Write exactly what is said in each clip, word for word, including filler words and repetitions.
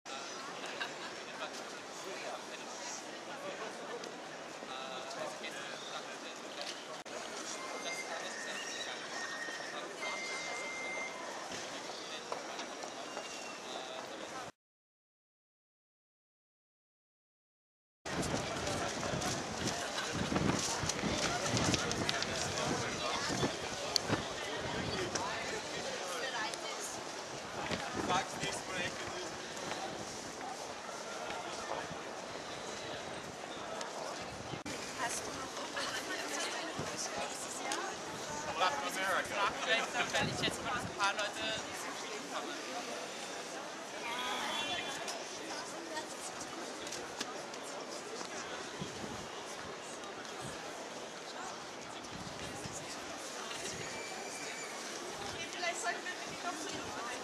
Wenn ich jetzt mal ein paar Leute zugekommen. Vielleicht sollten wir die noch so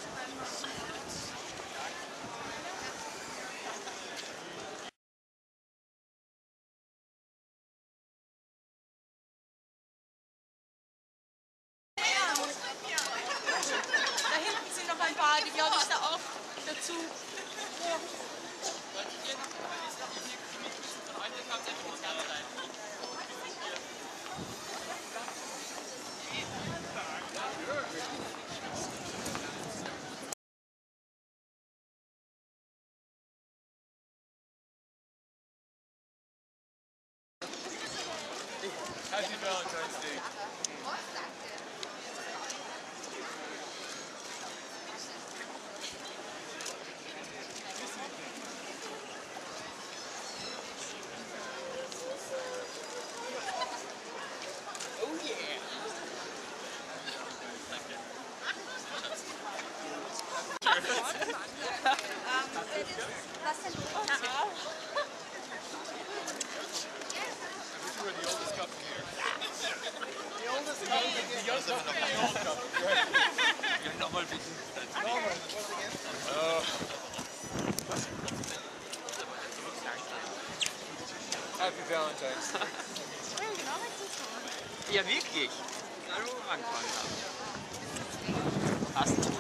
ein paar, die glaube ich da auch dazu. Ja. Happy Valentine's Day. Was denn? You are the oldest couple here. The oldest couple? The young couple? The old couple. Ja, nochmal bitte. Nochmal, was again? Oh. Happy Valentine's Day. Ja, wirklich. Hallo, angefangen haben. Passt gut.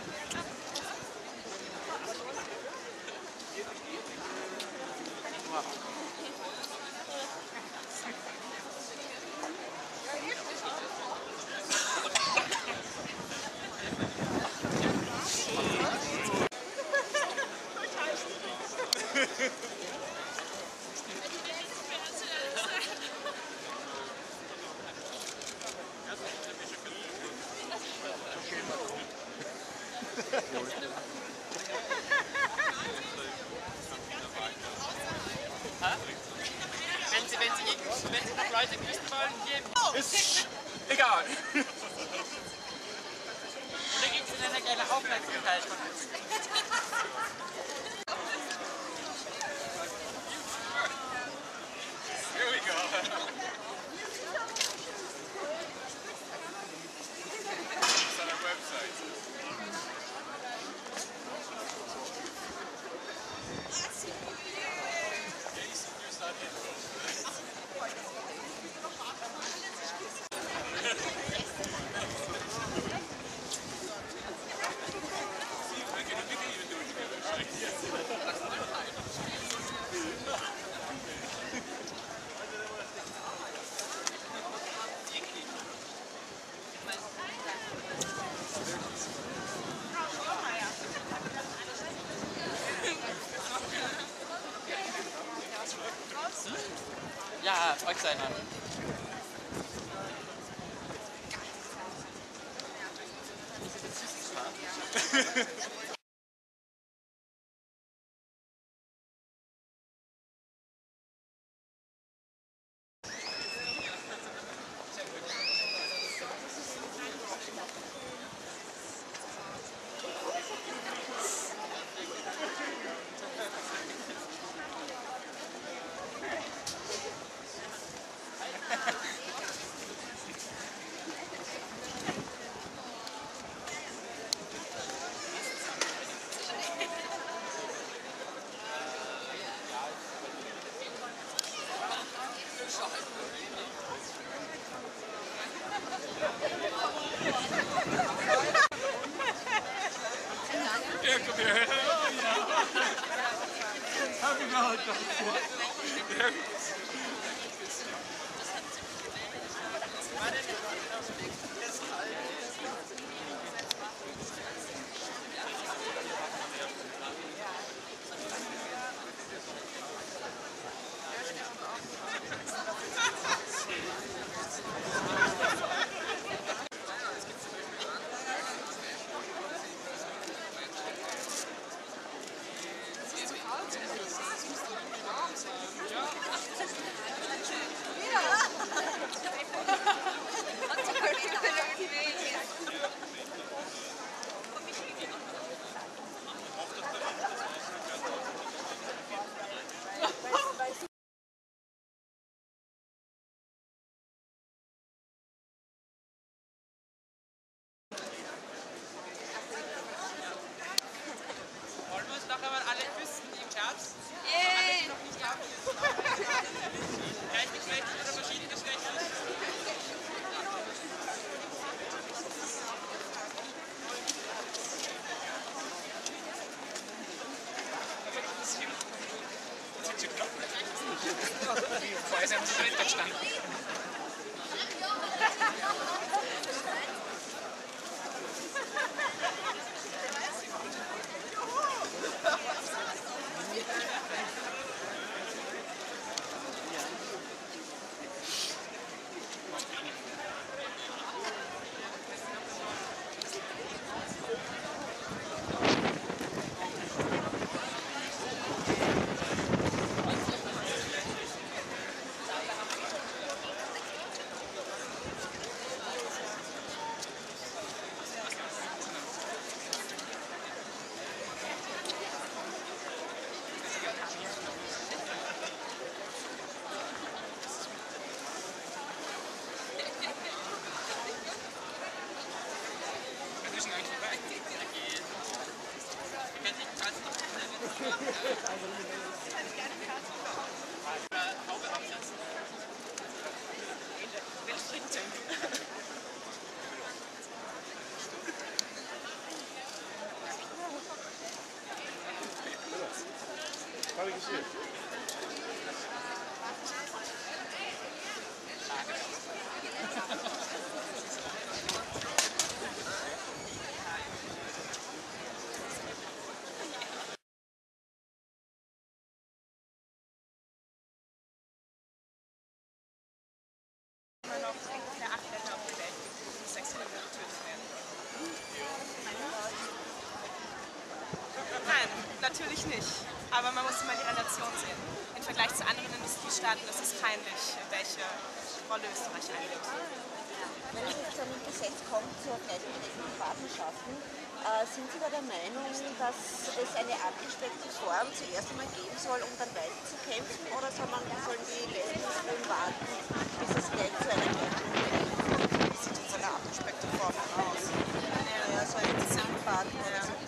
Wenn Sie, wenn Sie, wenn Sie noch Leute küssen wollen, geben. Ist egal. Oder gibt es eine kleine Aufmerksamkeit von uns? Here we go. It's on our website. Ja, euch sein Mann. Wollen wir uns noch einmal alle küssen, die im Herz? Yay! Noch nicht ab. Gleichgeschlechtlich oder verschiedengeschlechtlich? Vorher sind sie nicht gestanden. Haube absetzen. Wer springt denn? Habe ich gesehen. Noch ungefähr acht Länder auf der Welt gibt, wo sechs Kinder getötet werden. Nein, natürlich nicht. Aber man muss immer die Relation sehen. Im Vergleich zu anderen Industriestaaten ist es peinlich, welche Rolle Österreich einnimmt. Wenn es jetzt zu einem Gesetz kommt zur gleichberechtigten Partnerschaften, äh, sind Sie da der Meinung, dass es eine abgespeckte Form zuerst einmal geben soll, um dann weiterzukämpfen? Oder soll man, sollen die Lesben warten, bis es gleich zu einer Gleichung kommt? Wie sieht denn so eine abgespeckte Form aus? Ja, so ein Zielpartner.